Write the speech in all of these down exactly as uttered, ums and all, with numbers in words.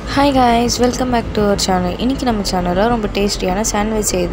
Hi guys, welcome back to our channel. இன்னைக்கு நம்ம சேனல்ல ரொம்ப டேஸ்டியான சாண்ட்விச் செய்து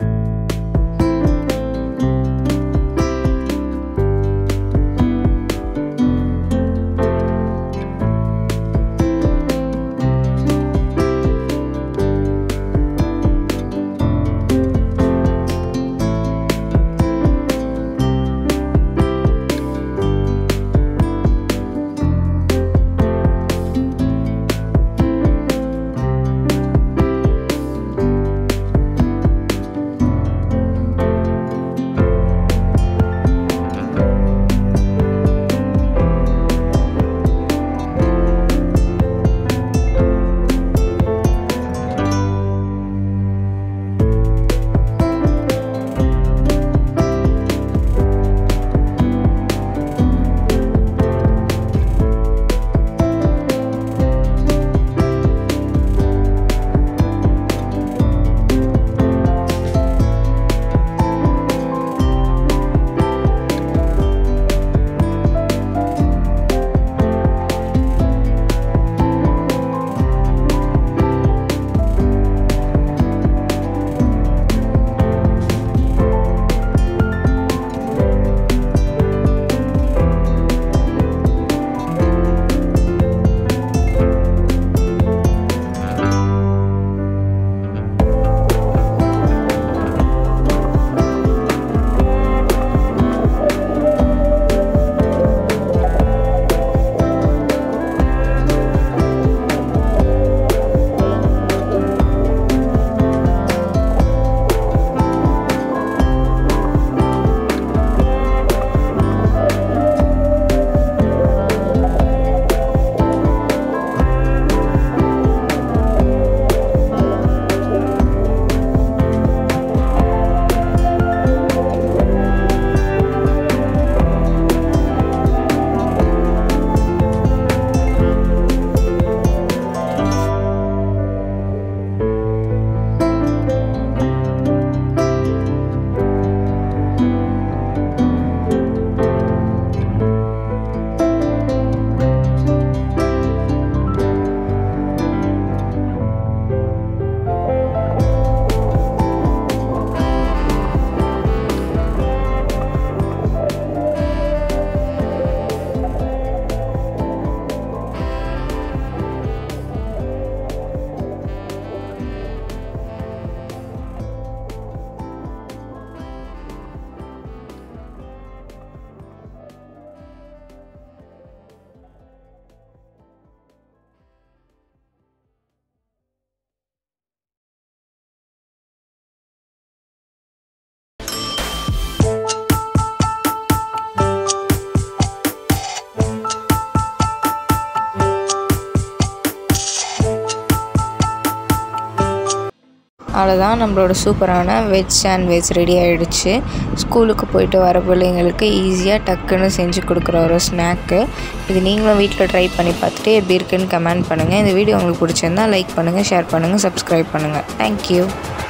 அவ்வளோதான் நம்மளோட சூப்பரான வெஜ் சாண்ட்விச் ரெடி ஆகிடுச்சு. ஸ்கூலுக்கு போயிட்டு வர பிள்ளைங்களுக்கு ஈஸியாக டக்குன்னு செஞ்சு கொடுக்குற ஒரு ஸ்நாக்கு. இது நீங்களும் வீட்டில் ட்ரை பண்ணி பார்த்துட்டு எப்படி இருக்குன்னு கமெண்ட் பண்ணுங்கள். இந்த வீடியோ உங்களுக்கு பிடிச்சிருந்தா லைக் பண்ணுங்கள், ஷேர் பண்ணுங்கள், சப்ஸ்கிரைப் பண்ணுங்கள். தேங்க்யூ.